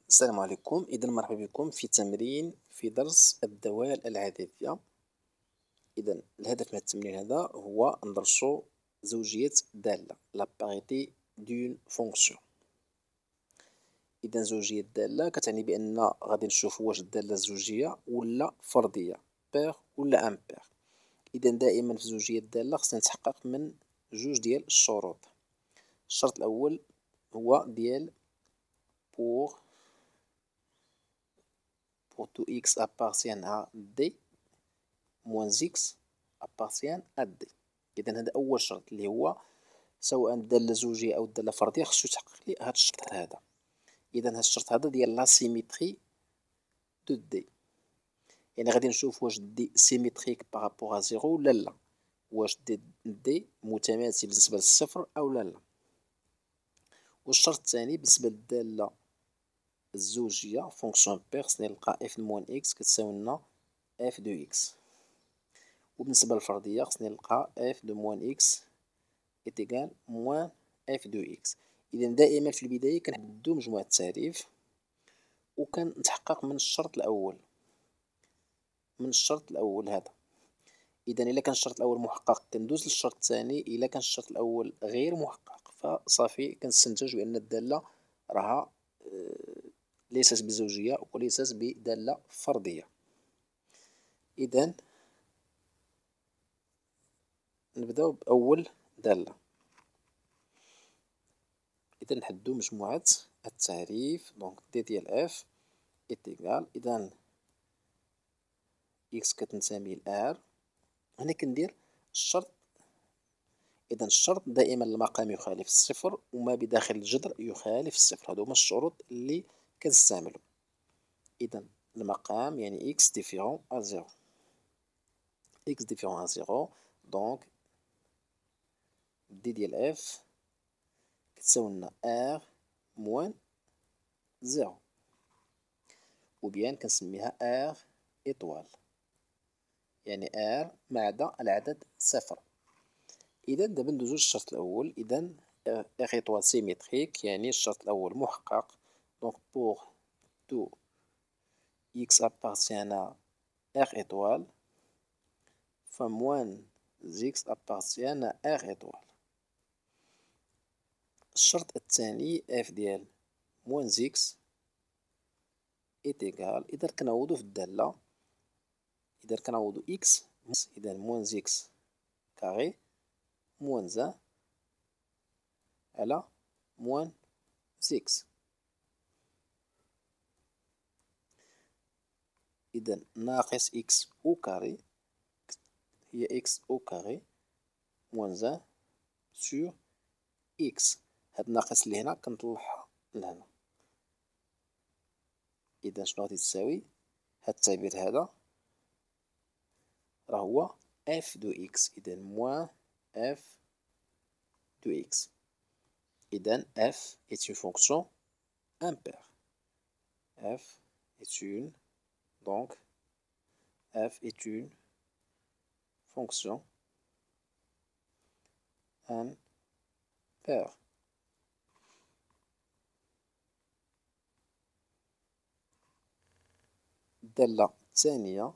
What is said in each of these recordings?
السلام عليكم. إذا مرحبا بكم في تمرين في درس الدوال العددية. إذا الهدف من التمرين هذا هو ندرسو زوجية دالة لا باريتي دون فونكسيون. إذا زوجية دالة كتعني بأن غادي نشوف واش الدالة زوجية ولا فردية، بير ولا امبير. إذا دائما في زوجية الدالة خصنا نتحقق من جوج ديال الشروط. الشرط الأول هو ديال pour tout x appartient à d moins x appartient à d. إذا هذا أول شرط اللي هو سواء الدالة زوجية أو الدالة فردية خصو يتحقق لي هذا الشرط هذا. إذا هذا الشرط هذا ديال لا سيميتري دو دي، يعني غادي نشوف واش دي سيميتريك بارابور ا زيرو ولا لا، واش دي متماثل بالنسبة للصفر أو لا. والشرط الثاني بالنسبة للدالة الزوجية فونكسيون بير خصني نلقى اف موان اكس كتساوي لنا اف دو اكس، وبالنسبة للفردية خصني نلقى اف دو موان اكس إتيغال موان اف دو اكس. إذا دائما في البداية كنحددو مجموعة التعريف وكنتحقق من الشرط الأول، هذا. إذا إلا كان الشرط الأول محقق كندوز للشرط الثاني، إلا كان الشرط الأول غير محقق فصافي كنستنتج بأن الدالة راها ليست بزوجية وليست بدالة فردية. إذا نبداو بأول دالة. إذا نحددو مجموعة التعريف، دونك دي ديال اف إتيغال، إذا إكس كتنتمي لآر. هنا كندير الشرط. إذا الشرط دائما المقام يخالف الصفر وما بداخل الجذر يخالف الصفر، هادو هما الشروط اللي كنستعملو. إذا المقام يعني إكس ديفيرون أ زيرو، إكس ديفيرون أ زيرو، دونك دي ديال اف كتساوي لنا ار موان زيرو، وبيان كنسميها ار إطوال، يعني ار ما عدا العدد صفر. إذا دابا ندوزو للشرط الأول. إذا ار إطوال سيميتريك، يعني الشرط الأول محقق. دونك بوغ تو x appartient à R étoile فموان x appartient à R étoile. الشرط الثاني f ديال موان x إتيغال، إذا كنعوضو في الدالة، إذا كنعوضو x، إذا موان x كاري موان زان على موان x. إذا ناقص x أو كاري هي x أو كاري موان زان سور x. هاد الناقص اللي هنا كنطلعها لهنا. إذا شنو غادي تساوي هاد التعبير هذا؟ راه هو اف دو اكس. إذا موان اف دو اكس. إذا اف est une fonction impaire. f est une donc f est une fonction impaire. الدالة الثانية،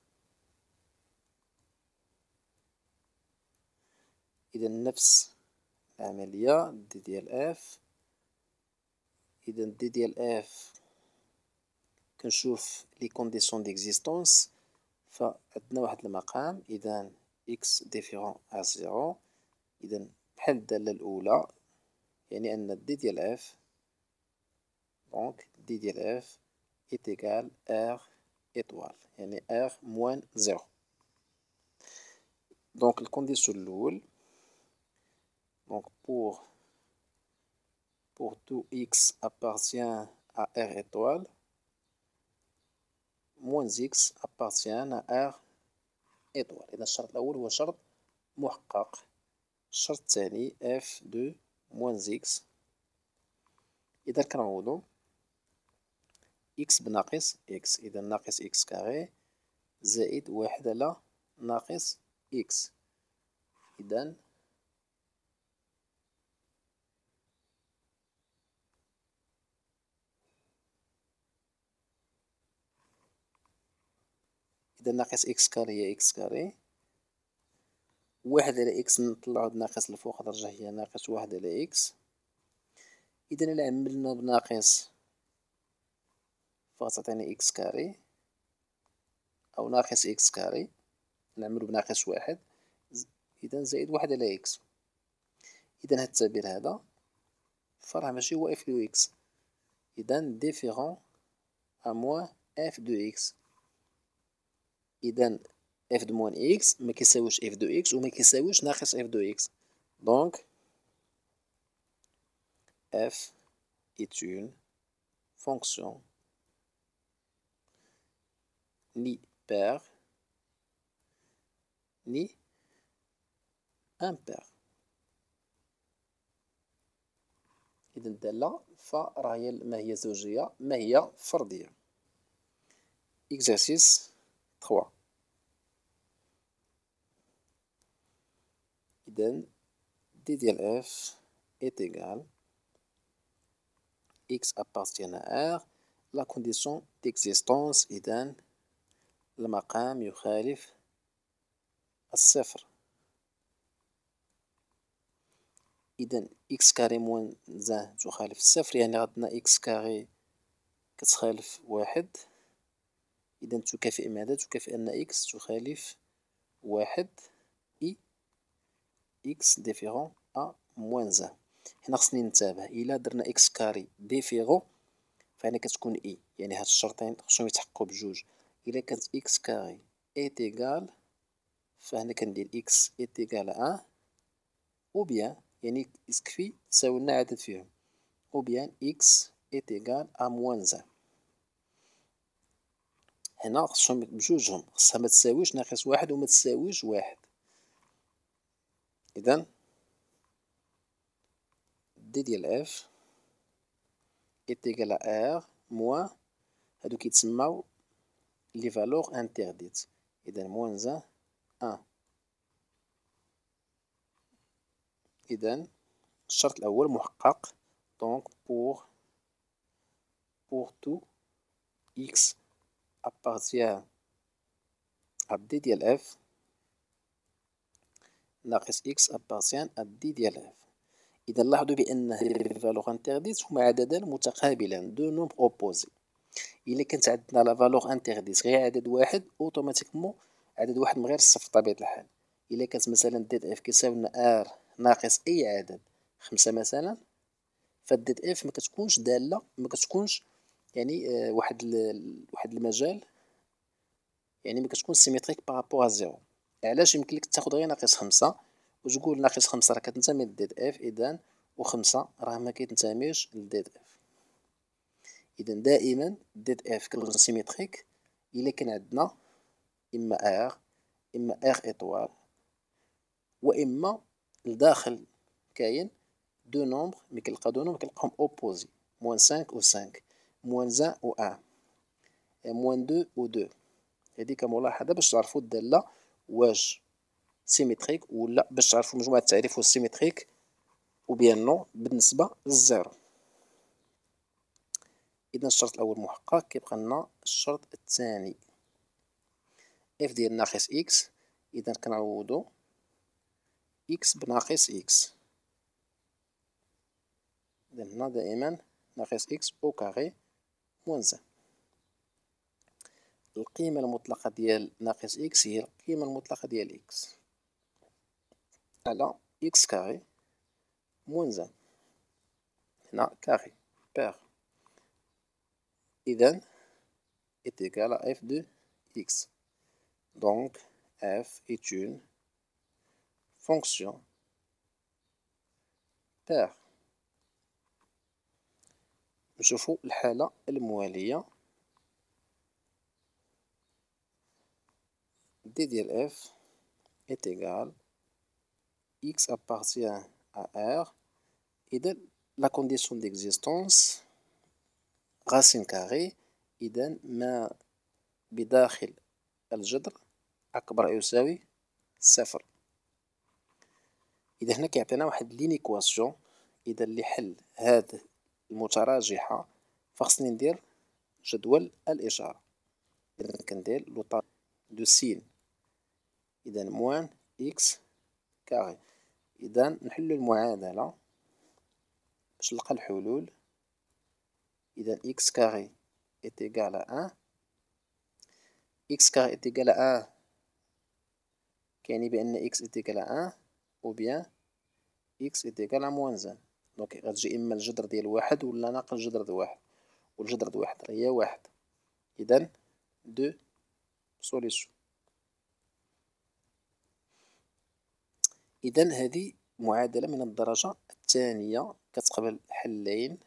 إذا نفس العملية دي ديال اف. إذا دي ديال اف كنشوف لي كونديسيون ديكزيستونس، فعندنا واحد المقام. إذا إكس ديفيرون أ زيرو، إذا بحال الدالة الأولى، يعني أن دي ديال اف دونك دي ديال اف إتيغال ار إطوال، يعني ار موان زيرو. دونك الكونديسيون الأول، دونك pour tout x appartient à R étoile, moins x appartient à R étoile. إذا الشرط الأول هو شرط محقق. الشرط الثاني f de moins x. إذا كنعوضو x بناقص x، إذا ناقص x كاري زائد واحد على ناقص x. إذا إذا ناقص إكس كاري هي إكس كاري، واحد على إكس نطلعو ناقص الفوق درجة هي ناقص واحد على إكس. إذا إلا عملنا بناقص فغتعطينا إكس كاري، أو ناقص إكس كاري نعملو بناقص واحد، إذا زائد واحد على إكس. إذا هاد التعبير هذا فراه ماشي هو إف دو إكس، إذا ديفيرون أ موان إف دو إكس. إذا إف دو موان إكس مكيساويش إف دو إكس ومكيساويش ناقص إف دو إكس. دونك F est une fonction ni paire ni impaire. إذا الدالة فراهي ما هي زوجية ما هي فردية. Exercice 3. إذا d ديال f est égal x appartient à R. La condition d'existence إذا المقام يخالف الصفر. إذا إكس كاري موان زان تخالف الصفر، يعني عندنا إكس كاري كتخالف واحد. إذا تكافئ ماذا؟ تكافئ أن إكس تخالف واحد إي إكس ديفيرون أ موان زان. هنا خصني ننتبه، إلا درنا إكس كاري ديفيرون فهنا كتكون إي، يعني هاد الشرطين خصهم يتحققو بجوج. إلا كانت إكس كاري إيت إيكال فهنا كندير إكس إيت إيكال أن، أو بيان يعني يكفي تساوي لنا عدد فيهم، أو بيان إكس إيت إيكال أ موان زان. هنا خصهم بجوجهم، خصها متساويش ناقص واحد ومتساويش واحد. إذا دي ديال إف إيت إيكال أ R موان هادو كيتسماو لي فالور انترديت. إذا موان زان أن. إذا الشرط الأول محقق. دونك pour tout x appartient à d ديال f ناقص x appartient à d ديال f. إذا لاحظوا بأن هاد فالور انترديت هما عددان متقابلان، دو نومبر أوبوزي. إلا كانت عندنا لا فالور انترديت غير عدد واحد أوتوماتيكمون عدد واحد من غير الصفر بطبيعة الحال. إلا كانت مثلا ديد اف كيساوي لنا ار ناقص أي عدد خمسة مثلا، فالديد اف ما كتكونش دالة، ما كتكونش يعني واحد المجال، يعني ما كتكونش سيميتريك بارابور زيرو. علاش؟ يمكن لك تاخد غير ناقص خمسة وتقول ناقص خمسة راه كتنتمي للديد اف، إذا وخمسة راه ما كيتنتميش للديد اف. إذا دائما ديد اف كتكون سيميتريك إلا كان عندنا إما ار إما ار إطوال، وإما لداخل كاين دو نومبر ملي كنلقاو دو نومبر كنلقاوهم أوبوزي، موان سانك و سانك، موان زان و أن، موان دو و دو. هادي كملاحظة باش تعرفو الدالة واش سيميتريك ولا، باش تعرفو مجموعة التعريف واش سيميتريك و بيان نو بالنسبة للزيرو. إذا الشرط الأول محقق، كيبقى لنا الشرط الثاني اف ديال ناقص إكس. إذا كنعوضو إكس بناقص إكس. إذا هنا دائما ناقص إكس أو كاري موان زان. القيمة المطلقة ديال ناقص إكس هي القيمة المطلقة ديال إكس على إكس كاري موان زان. هنا كاري بير. إذا est égal à f de x. Donc f est une fonction paire. نشوفو الحالة الموالية. d ديال f est égal x appartient à R. إذا la condition d'existence racine carrée. إذا ما بداخل الجذر أكبر أو يساوي صفر. إذا هنا كيعطينا واحد لينيكواسيون. إذا لحل هاد المتراجحة فخصني ندير جدول الإشارة. إذا كندير لو دو سين. إذا موان إكس كاري. إذا نحل المعادلة باش نلقى الحلول. إذا إكس كاري est égal à 1. إكس كاري est égal à 1 كيعني بأن إكس est égal à 1 أو بيان إكس est égal à moins 1. دونك غتجي إما الجذر ديال واحد ولا ناقص الجذر ديال واحد، والجذر ديال واحد هي واحد. إذا دو سوليسيون. إذا هذه معادلة من الدرجة الثانية كتقبل حلين.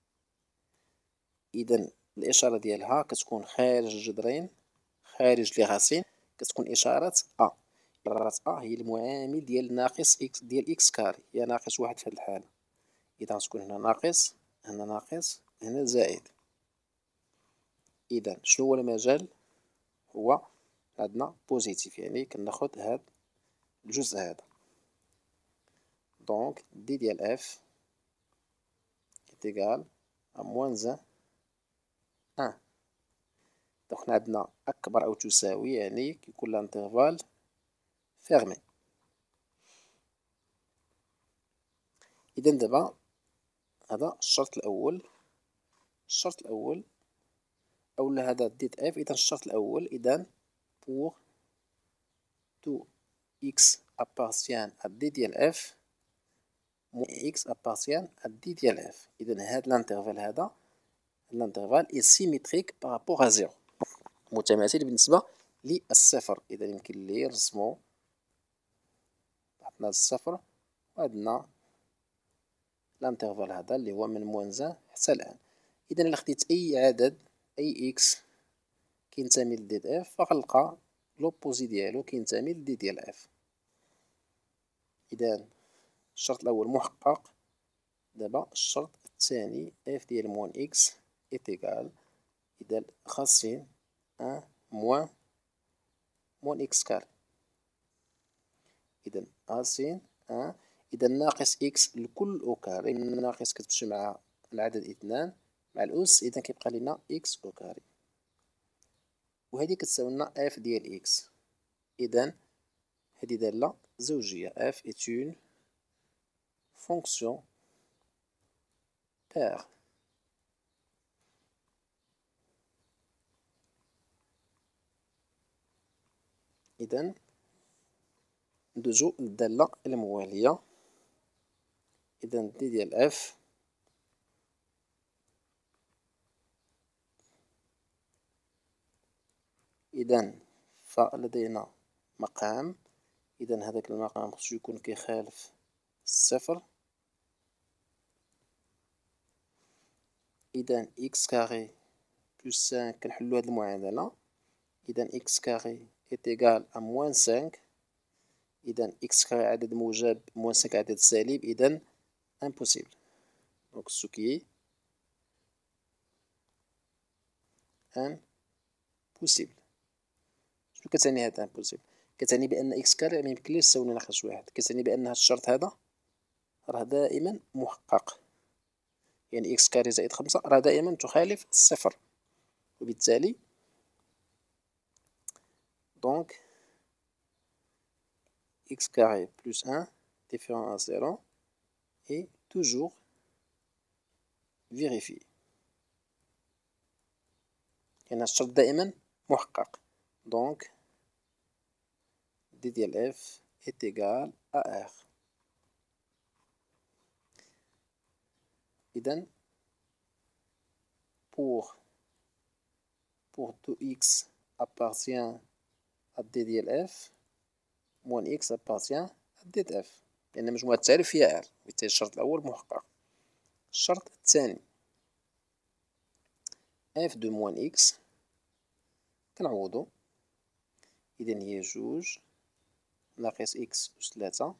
إذا الإشارة ديالها كتكون خارج الجذرين، خارج لي غاسين، كتكون إشارة أ. إشارة أ هي المعامل ديال ناقص إكس ديال إكس كاري، هي ناقص واحد في هاد الحالة. إذا غتكون هنا ناقص، هنا ناقص، هنا زائد. إذا شنو هو المجال؟ هو عندنا بوزيتيف، يعني كناخد هاد الجزء هذا. دونك دي ديال اف est égal à moins 1. دونك حنا عندنا أكبر أو تساوي، يعني كيكون لانترفال فيرمي. إذا دابا هذا الشرط الأول. الشرط الأول أولا هذا ديت اف. إذا الشرط الأول، إذا pour tout x appartient à d ديال اف moins x appartient à d ديال اف. إذا هاد الانترفال هذا، الانترفال est symétrique par rapport à 0، متماثل بالنسبة للصفر. إذا يمكن لي نرسمو، عندنا الصفر وعندنا الانترفال هذا اللي هو من موان 1 حتى الآن. إذا إلا خديت أي عدد، أي إكس كينتمي لدي ديال اف، فغنلقى لوبوزي ديالو كينتمي لدي ديال اف. إذا الشرط الأول محقق. دابا الشرط الثاني، اف ديال موان إكس إيت إيكال، إذا خاصين أن موان إكس كاري. إذا خاصين أن، إذا ناقص إكس لكل أو كاري، ناقص كتمشي مع العدد اثنان مع الأس، إذا كيبقى لينا إكس أو كاري، وهذه كتساوي لنا اف ديال إكس. إذا هذه دالة زوجية، f est une fonction paire. إذا ندوزو للدالة الموالية. إذا دي ديال f إذا فلدينا مقام. إذا هذاك المقام خصو يكون كيخالف الصفر. إذا إكس كاري بلس 5 كنحلو هاد المعادلة. إذا إكس كاري إيت إيكال أ موان 5. إذا إكس كاري عدد موجب، موان 5 عدد سالب، إذا امبوسيبل. دونك سو كي امبوسيبل. شنو كتعني هاد امبوسيبل؟ كتعني بأن إكس كاري ميمكنليش تساوي ناقص واحد. كتعني بأن هاد الشرط هذا راه دائما محقق، يعني إكس كاري زائد 5 راه دائما تخالف الصفر، وبالتالي دونك x carré plus 1 différent à 0 est toujours vérifié. يعني الشرط دائما محقق. دونك d ديال f est égal à r. إذا pour tout x appartient à d ديال f moins x appartient à d de f، لأن مجموعة التعريف هي r، وبالتالي الشرط الأول محقق. الشرط الثاني f de moins x كنعوضو. إذا هي جوج ناقص إكس أس 3.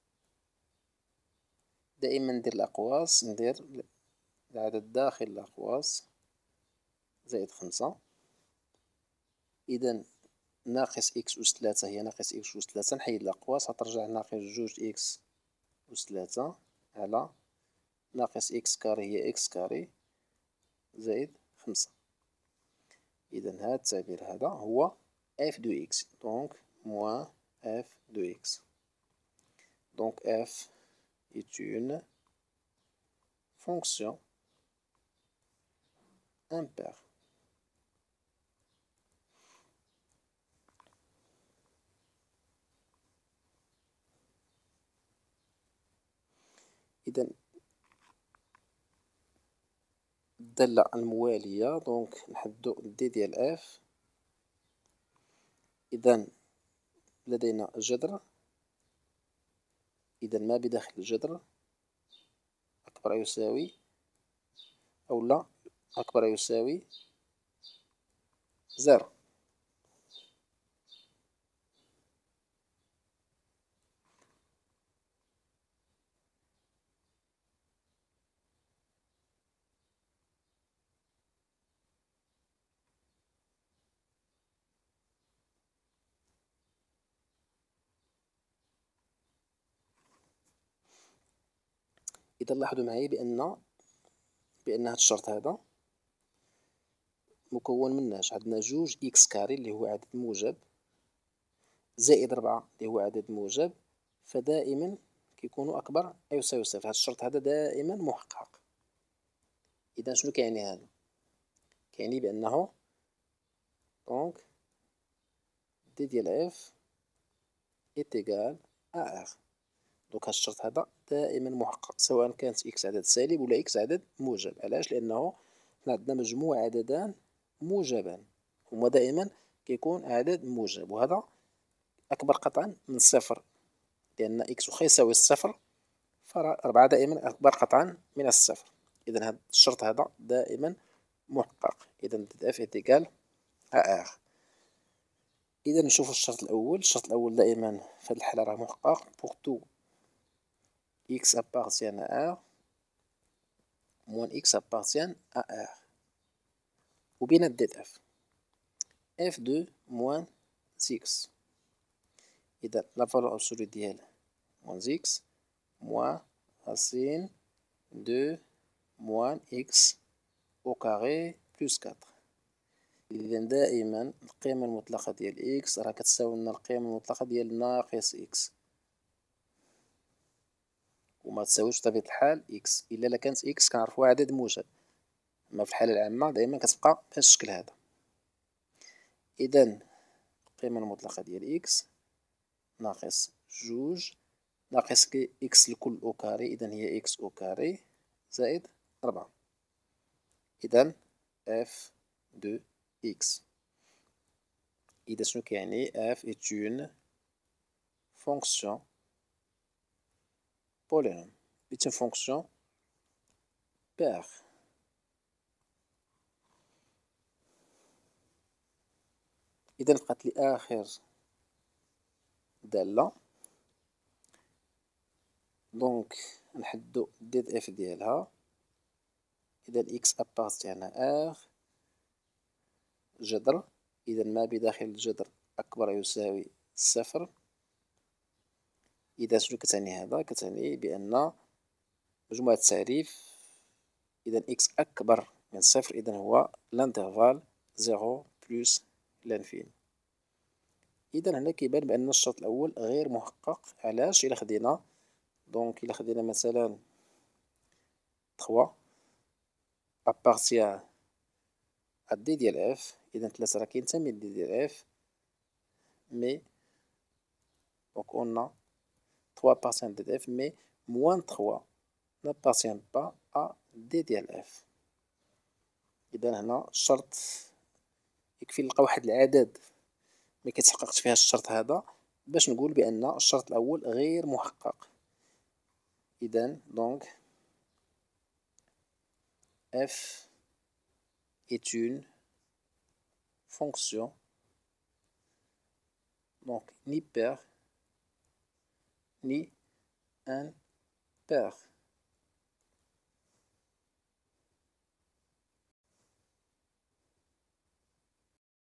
دائما ندير الأقواس، ندير العدد داخل الأقواس زائد 5. إذا ناقص إكس أس 3 هي ناقص إكس أس 3، نحيد الأقواس غترجع ناقص جوج إكس أس 3 على ناقص إكس كاري هي إكس كاري زائد 5. إذا هاد التعبير هذا هو f de x, donc moins f de x. Donc f est une fonction impaire. إذا الدالة الموالية دونك نحدو دي ديال اف. إذا لدينا جذر، إذا ما بداخل الجذر أكبر يساوي أو لا أكبر يساوي زيرو. إذا لاحظوا معي بأن هذا الشرط هذا مكون مناش عندنا جوج إكس كاري اللي هو عدد موجب زائد 4 اللي هو عدد موجب، فدائما كيكونوا أكبر أو يساوي صفر. هذا الشرط هذا دائما محقق. إذا شنو كيعني هذا؟ كيعني بأنه دونك دي ديال اف إت إيكال أ ار. دونك هذا الشرط هذا دائما محقق سواء كانت إكس عدد سالب ولا إكس عدد موجب. علاش؟ لأنه حنا عندنا مجموع عددان موجبان، هما دائما كيكون عدد موجب، وهذا أكبر قطعا من الصفر، لأن إكس واخا يساوي الصفر ف4 دائما أكبر قطعا من الصفر. إذا هذا الشرط هذا دائما محقق. إذا دي اف إيكال أ ار. إذا نشوف الشرط الأول. الشرط الأول دائما في هذه الحالة راه محقق. pour tout x appartient à R moins x appartient à R. وبين ديت اف f2 moins x. إذا لا فالور أبسولو ديال moins x moins racine 2 moins x au carré plus 4. إذا دائما القيمة المطلقة ديال x راه كتساوي لنا القيمة المطلقة ديال ناقص x، وما تساويش بطبيعة الحال x إلا كانت x كنعرفوها عدد موجب، أما في الحالة العامة دائما كتبقى بهذا الشكل هذا. إذا القيمة المطلقة ديال x ناقص جوج ناقص x الكل أو كاري، إذا هي x أو كاري زائد 4. إذا f de x. إذا شنو كيعني؟ f est une fonction polynôme، est une fonction paire. إذا بقات لي آخر دالة، دونك نحدو ديد اف ديالها. إذا x appartient à R جذر، إذا ما بداخل الجذر أكبر يساوي صفر. إذا شنو كتعني هذا؟ كتعني بأن مجموع التعريف إذا x أكبر من صفر، إذا هو لانترفال 0 بلس لانفيني. إذا هنا كيبان بأن الشرط الأول غير محقق. علاش؟ إلا خدينا دونك إلا خدينا مثلا 3 appartient à d ديال f، إذا 3 راه كينتمي ل d ديال f، مي دونك on a 3 appartient à d ديال f mais moins 3 n'appartient pas à d ديال f. إذا هنا الشرط يكفي نلقى واحد العدد ما كيتحققش فيها الشرط هذا باش نقول بأن الشرط الأول غير محقق. إذا دونك f est une fonction donc ni paire ni impaire.